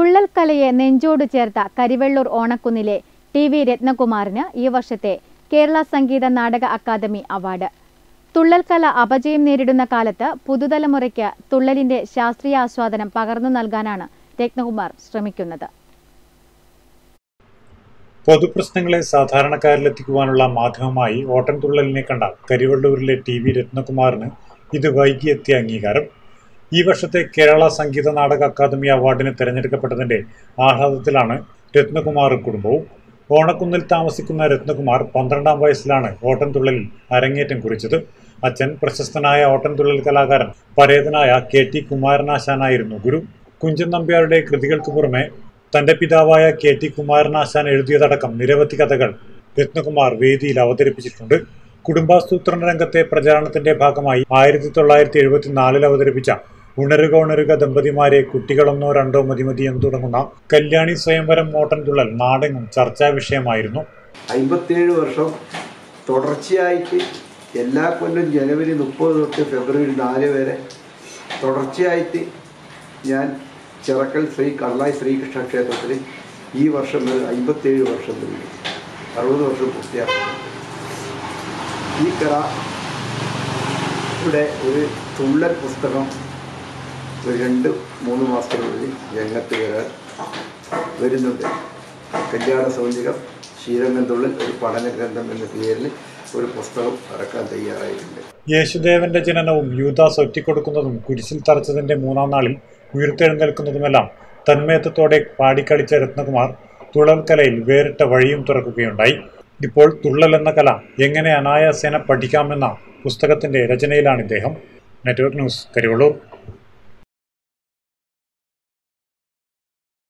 തുള്ളൽ കലയെ നെഞ്ചോട് ചേർത്ത കരിവെള്ളൂർ ഓണക്കുന്നിലെ ടി.വി. രത്നകുമാറിന് ഈ വർഷത്തെ കേരള സംഗീത നാടക അക്കാദമി അവാർഡ്. തുള്ളൽ കല അപജയം നേരിടുന്ന കാലത്ത് പുതുതലമുറയ്ക്ക് തുള്ളലിന്റെ ശാസ്ത്രീയ ആസ്വാദനം പകർന്നു നൽകാനാണ് രത്നകുമാർ ശ്രമിക്കുന്നത്. പൊതുപ്രശ്നങ്ങളെ സാധാരണക്കാരിലെത്തിക്കുവാനുള്ള മാധ്യമമായി ഓട്ടൻതുള്ളലിനെ കണ്ട കരിവെള്ളൂരിലെ ടി.വി. രത്നകുമാറിന് ഇത് വൈകിയെത്തിയ അംഗീകാരം. ഈ വർഷത്തെ കേരള സംഗീത നാടക അക്കാദമി അവാർഡിന് തിരഞ്ഞെടുക്കപ്പെട്ടതിന്റെ ആഹ്ലാദത്തിലാണ് രത്നകുമാറും കുടുംബവും. ഓണക്കുന്നിൽ താമസിക്കുന്ന രത്നകുമാർ 12ാം വയസ്സിലാണ് ഓട്ടൻതുള്ളലിൽ അരങ്ങേറ്റം കുറിച്ചത്. അച്ഛൻ പ്രശസ്തനായ ഓട്ടൻതുള്ളൽ കലാകാരൻ പരേതനായ കെ.ടി. കുമാരനാശാനായിരുന്നു ഗുരു. കുഞ്ചൻ നമ്പ്യാരുടെ കൃതികൾക്ക് പുറമെ തന്റെ പിതാവായ കെ.ടി. കുമാരനാശാൻ എഴുതിയതടക്കം നിരവധി കഥകൾ രത്നകുമാർ വേദിയിൽ അവതരിപ്പിച്ചിട്ടുണ്ട്. കുടുംബാസൂത്രണ രംഗത്തെ പ്രചാരണത്തിന്റെ ഭാഗമായി 1974 അവതരിപ്പിച്ച ഉണരുക ഉണരുക ദമ്പതിമാരെ കുട്ടികളൊന്നോ രണ്ടോ മതി എന്ന് തുടങ്ങുന്ന കല്യാണി സ്വയംവരം ഓട്ടൻതുള്ളൽ നാടെങ്ങും ചർച്ചാ വിഷയമായിരുന്നു. 57 വർഷം തുടർച്ചയായിട്ട് എല്ലാ കൊല്ലം ജനുവരി 30 തൊട്ട് ഫെബ്രുവരി 4 വരെ തുടർച്ചയായിട്ട് ഞാൻ ചിറക്കൽ കള്ളായി ശ്രീകൃഷ്ണ ക്ഷേത്രത്തിൽ ഈ വർഷം 57 വർഷം കഴിഞ്ഞു, 60 വർഷം പൂർത്തിയാക്കുന്നു. ഈ കലയുടെ ഒരു തുള്ളൽ പുസ്തകം ഒരു 2-3 മാസത്തിനുള്ളിൽ രംഗത്ത് വരുന്നുണ്ട്. കല്യാണ സൗന്ദര്യം ശ്രീരംഗം തുള്ളൽ ഒരു പഠന ഗ്രന്ഥം എന്ന പേരിൽ ഒരു പുസ്തകം ഇറക്കാൻ തയ്യാറായിട്ടുണ്ട്. യേശുദേവന്റെ ജനനവും യൂദാസ് ഒറ്റിക്കൊടുക്കുന്നതും കുരിശിൽ തറച്ചതിന്റെ 3ാം നാളിൽ ഉയർത്തെഴുന്നേൽക്കുന്നതുമെല്ലാം തന്മയത്വത്തോടെ പാടിക്കളിച്ച രത്നകുമാർ തുള്ളൽ കലയിൽ വേറിട്ട വഴിയും തുറക്കുകയുണ്ടായി. ഇപ്പോൾ തുള്ളൽ എന്ന കല എങ്ങനെ അനായാസേന പഠിക്കാമെന്ന പുസ്തകത്തിന്റെ രചനയിലാണ് ഇദ്ദേഹം. Network news, Karivellur.